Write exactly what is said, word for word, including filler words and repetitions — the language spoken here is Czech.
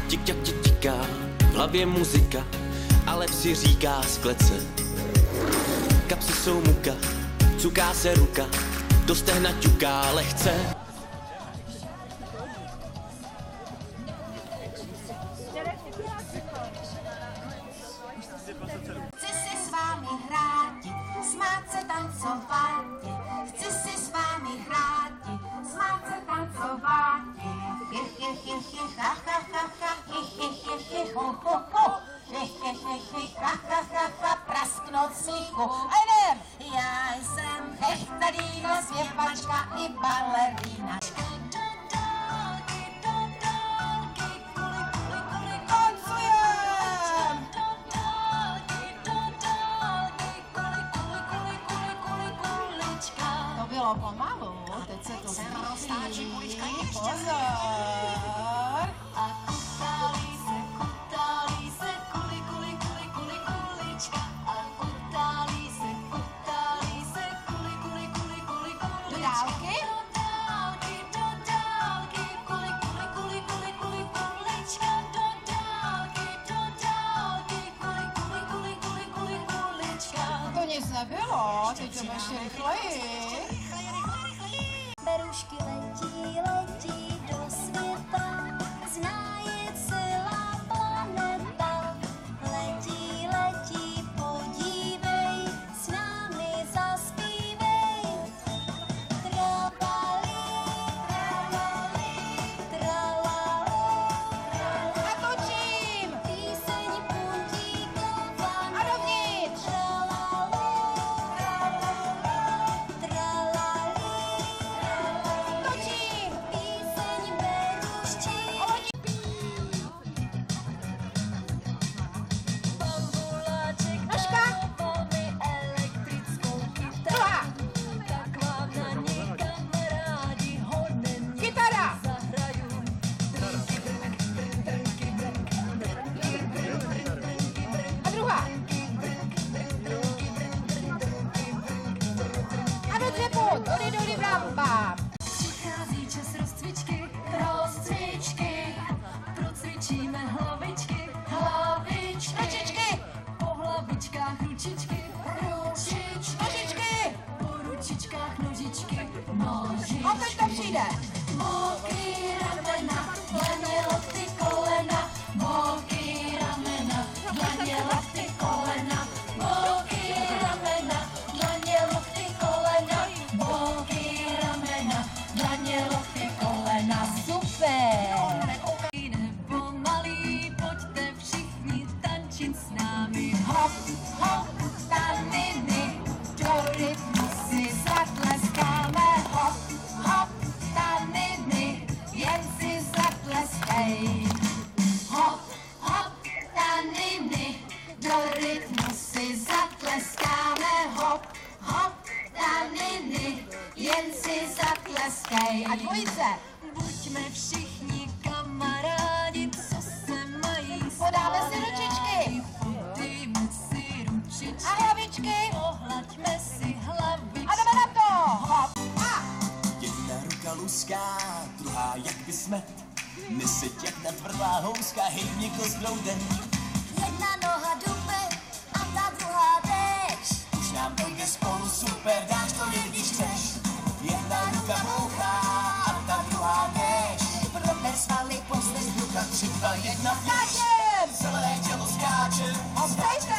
Tik jak ti tiká, v hlavě muzika, ale psi říká z klece. Kapsy jsou muka, cuká se ruka, do stehna ťuká lehce. Chci si s vámi hráti, smát se, tancováti. Chci si s vámi hráti, smát se, tancováti. Chi, chi, chi, chi, ha, ha, ha, ha, chi, chi, chi, chi, ho, ho, ho. Chi, chi, chi, chi, ha, ha, ha, ha, prasknout smíchu. A jdem! Já jsem hechtalína, zpěvačka i balerína. Pomalu, teď se to roztáčí, kulička ještě. Pozor. A kutálí se, kutálí se, kuli, kuli, kuli, kuli, kulička. A kutálí se, kutálí se, kuli, kuli, kuli, kuli, kulička. Do dálky? Do dálky, do dálky, kuli, kuli, kuli, kuli, kuli, kulička. Do dálky, do dálky, kuli, kuli, kuli, kuli, kuli, kulička. To nic nebylo, teď to ještě rychleji. Berušky letí, letí do světa, zná je celá planeta. Letí, letí, podívej, s námi zaspívej. Trapalí, trapalí, tralala, A točím! píseň puntíková. A dovnitř! Tralala, tralala, Točím! píseň beruščí. Bambuláček Nožka. máme elektrickou kytaru. Druhá! Tak vám na ní kamarádi hodně Kytara! zahraju. A druhá! A do dřepu! Dody, dody, bram, bám! Přichází čas rozcvičky, rozcvičky. Procvičíme hlavičky, hlavičky. Ručičky! Po hlavičkách ručičky, ručičky. Nožičky! Po ručičkách nožičky, nožičky. A teď to přijde! Mokrý ramena, dlaně, lokty, kolena. Mokrý ramena, dlaně, lokty, kolena. Mokrý ramena, dlaně, lokty, kolena. Mokrý ramena, dlaně, lokty, kolena. Super! Nebo malý, pojďte všichni tančit s námi. Hop, hop, taniny, do rytmu si zatleskáme. Hop, hop, taniny, jen si zatleskej. Hop, hop, taniny, do rytmu si zatleskáme. Hop, hop, taniny, jen si zatleskej. A dvojice! Buďme všichni kamarádi, co se mají Podáme si ručičky! Podejme si ručičky. A hlavičky! Pohlaďme si hlavičky. A jdeme na to! Hop! A! Jedna ruka luská, druhá jak by jsme. Neseď jak natvrdlá houska, hejbni kozdroudem. Jedna noha dupe a ta druhá teč. Už nám to jde spolu super, dáš to jen když chceš. Jedna ruka bouchá a ta druhá tež. Prober svaly, pozdeš Ruka tři, dva, jedna, pěš. Skáčem! Celé tělo skáče. Obstejte!